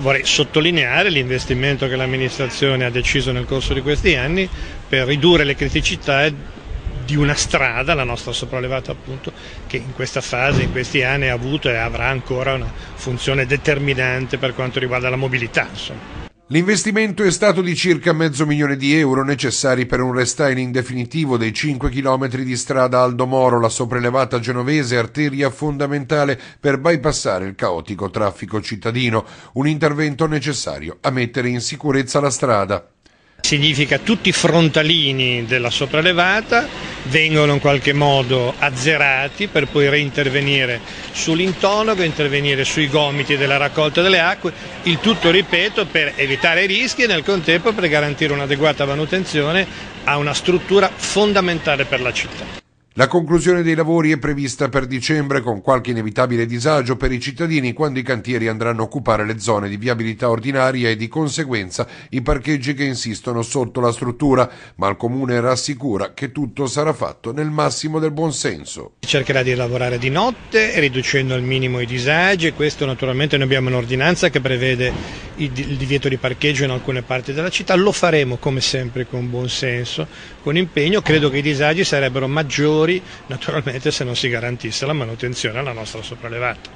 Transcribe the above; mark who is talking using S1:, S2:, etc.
S1: Vorrei sottolineare l'investimento che l'amministrazione ha deciso nel corso di questi anni per ridurre le criticità di una strada, la nostra sopraelevata appunto, che in questa fase, in questi anni ha avuto e avrà ancora una funzione determinante per quanto riguarda la mobilità, insomma.
S2: L'investimento è stato di circa €500.000 necessari per un restyling definitivo dei 5 chilometri di strada Aldo Moro, la sopraelevata genovese, arteria fondamentale per bypassare il caotico traffico cittadino. Un intervento necessario a mettere in sicurezza la strada.
S1: Significa tutti i frontalini della sopraelevata vengono in qualche modo azzerati per poi reintervenire sull'intonaco, intervenire sui gomiti della raccolta delle acque, il tutto, ripeto, per evitare rischi e nel contempo per garantire un'adeguata manutenzione a una struttura fondamentale per la città.
S2: La conclusione dei lavori è prevista per dicembre, con qualche inevitabile disagio per i cittadini quando i cantieri andranno a occupare le zone di viabilità ordinaria e di conseguenza i parcheggi che insistono sotto la struttura, ma il Comune rassicura che tutto sarà fatto nel massimo del buonsenso.
S1: Si cercherà di lavorare di notte riducendo al minimo i disagi, e questo naturalmente noi abbiamo un'ordinanza che prevede il divieto di parcheggio in alcune parti della città, lo faremo come sempre con buonsenso, con impegno. Credo che i disagi sarebbero maggiori naturalmente se non si garantisse la manutenzione alla nostra sopraelevata.